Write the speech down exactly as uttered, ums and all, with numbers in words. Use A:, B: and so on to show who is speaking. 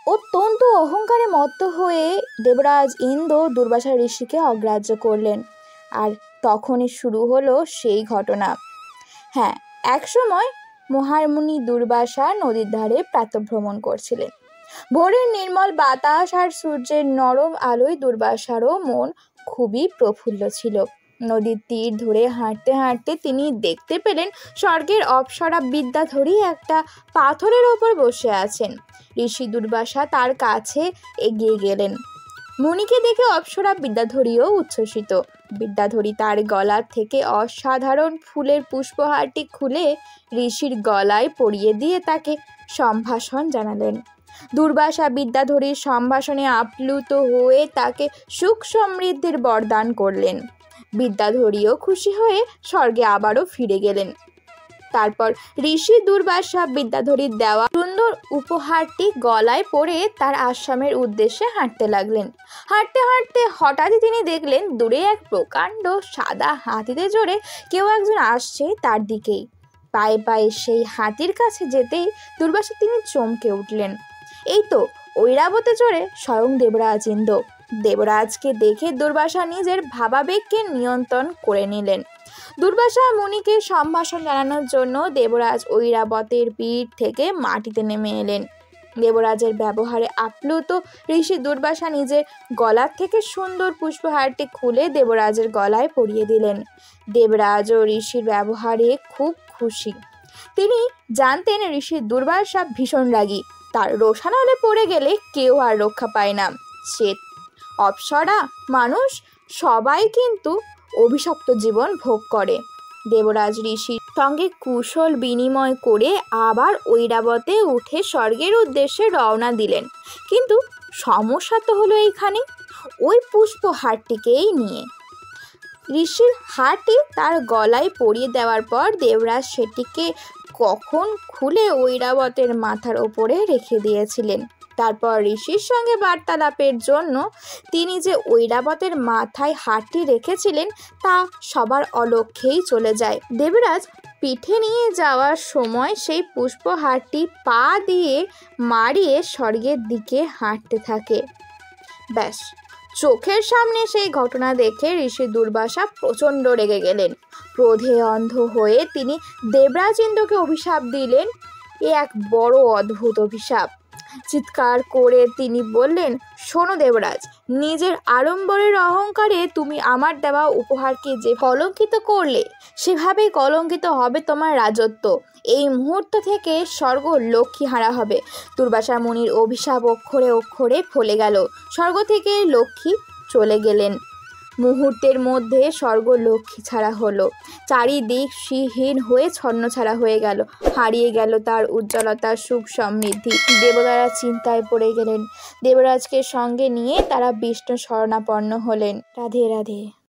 A: অত্যন্ত অহংকারে মত্ত হয়ে দেবরাজ ইন্দ্র দুর্বাসা ঋষিকে অগ্রাহ্য করলেন। আর তখনই শুরু হলো সেই ঘটনা। হ্যাঁ, একসময় মহামুনি দুর্বাসা নদীর ধারে প্রাতঃভ্রমণ করছিলেন। ভোরের নির্মল বাতাস আর সূর্যের নরম আলোয় দুর্বাসারও মন খুবই প্রফুল্ল ছিল। নদীর তীর ধরে হাঁটতে হাঁটতে তিনি দেখতে পেলেন স্বর্গের অপ্সরা বিদ্যাধরী একটা পাথরের ওপর বসে আছেন। ঋষি দুর্বাসা তার কাছে এগিয়ে গেলেন। মুনিকে দেখে অপ্সরা বিদ্যাধরীও উচ্ছ্বসিত। বিদ্যাধরী তার গলা থেকে অসাধারণ ফুলের পুষ্পহারটি খুলে ঋষির গলায় পরিয়ে দিয়ে তাকে সম্ভাষণ জানালেন। দুর্বাসা বিদ্যাধরীর সম্ভাষণে আপ্লুত হয়ে তাকে সুখ সমৃদ্ধির বরদান করলেন। বিদ্যাধরীও খুশি হয়ে স্বর্গে আবারও ফিরে গেলেন। তারপর ঋষি দুর্বাসা বিদ্যাধরীর দেওয়া সুন্দর উপহারটি গলায় পরে তার আশ্রমের উদ্দেশ্যে হাঁটতে লাগলেন। হাঁটতে হাঁটতে হঠাৎই তিনি দেখলেন দূরে এক প্রকাণ্ড সাদা হাতিতে চড়ে কেউ একজন আসছে তার দিকেই। পায়ে পায়ে সেই হাতির কাছে যেতেই দুর্বাসা তিনি চমকে উঠলেন। এই তো ঐরাবতে চড়ে স্বয়ং দেবরাজ ইন্দ্র। দেবরাজকে দেখে দুর্বাসা নিজের ভাবাবেগকে নিয়ন্ত্রণ করে নিলেন। দুর্বাসা মুনিকে সম্ভাষণ জানানোর জন্য দেবরাজ ঐরাবতের পিঠ থেকে মাটিতে নেমে এলেন। দেবরাজের ব্যবহারে আপ্লুত ঋষি দুর্বাসা নিজের গলার থেকে সুন্দর পুষ্পহারটি খুলে দেবরাজের গলায় পরিয়ে দিলেন। দেবরাজ ও ঋষির ব্যবহারে খুব খুশি। তিনি জানতেন ঋষি দুর্বাসা ভীষণ রাগী। তার রোষানলে পড়ে গেলে কেউ আর রক্ষা পায় না। সে অপ্সরা মানুষ সবাই কিন্তু অভিশপ্ত জীবন ভোগ করে। দেবরাজ ঋষির সঙ্গে কুশল বিনিময় করে আবার ঐরাবতে উঠে স্বর্গের উদ্দেশ্যে রওনা দিলেন। কিন্তু সমস্যা তো হলো এইখানে, ওই পুষ্পহারটিকেই নিয়ে। ঋষির হারটি তার গলায় পরিয়ে দেওয়ার পর দেবরাজ সেটিকে কখন খুলে ঐরাবতের মাথার ওপরে রেখে দিয়েছিলেন। তারপর ঋষির সঙ্গে বার্তালাপের জন্য তিনি যে ঐরাবতের মাথায় হারটি রেখেছিলেন তা সবার অলক্ষ্যেই চলে যায়। দেবরাজ পিঠে নিয়ে যাওয়ার সময় সেই পুষ্পহারটি পা দিয়ে মারিয়ে স্বর্গের দিকে হাঁটতে থাকে। ব্যাস, চোখের সামনে সেই ঘটনা দেখে ঋষি দুর্বাসা প্রচণ্ড রেগে গেলেন। ক্রোধে অন্ধ হয়ে তিনি দেবরাজ ইন্দ্রকে অভিশাপ দিলেন। এ এক বড় অদ্ভুত অভিশাপ। চিৎকার করে তিনি বললেন, শোনো দেবরাজ, নিজের আড়ম্বরের অহংকারে তুমি আমার দেওয়া উপহারকে যে কলঙ্কিত করলে, সেভাবেই কলঙ্কিত হবে তোমার রাজত্ব। এই মুহূর্ত থেকে স্বর্গ লক্ষ্মী হারা হবে। দুর্বাসা মুনির অভিশাপ অক্ষরে অক্ষরে ফলে গেল। স্বর্গ থেকে লক্ষ্মী চলে গেলেন। মুহূর্তের মধ্যে স্বর্গ লক্ষ্মী ছাড়া হলো। চারিদিক শ্রীহীন হয়ে ছন্নছাড়া হয়ে গেল। হারিয়ে গেল তার উজ্জ্বলতা, সুখ সমৃদ্ধি। দেবতারা চিন্তায় পড়ে গেলেন। দেবরাজকে সঙ্গে নিয়ে তারা বিষ্ণু শরণাপন্ন হলেন। রাধে রাধে।